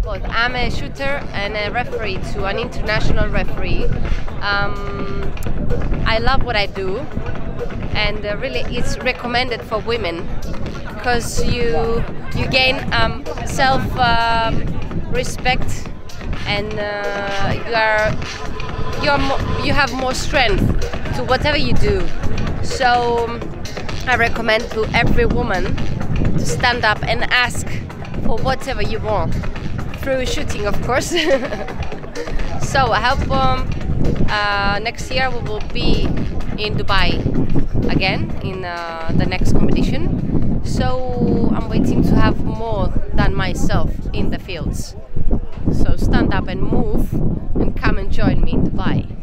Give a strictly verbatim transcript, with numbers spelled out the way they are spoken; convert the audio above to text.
both. I'm a shooter and a referee to an international referee. Um, I love what I do, and uh, really it's recommended for women because you you gain um, self uh, respect, and uh, you are you're mo you have more strength to whatever you do. So um, I recommend to every woman to stand up and ask for whatever you want, through shooting, of course. So I hope um, uh, next year we will be in Dubai again in uh, the next competition. So I'm waiting to have more than myself in the fields. So stand up and move and come and join me in Dubai.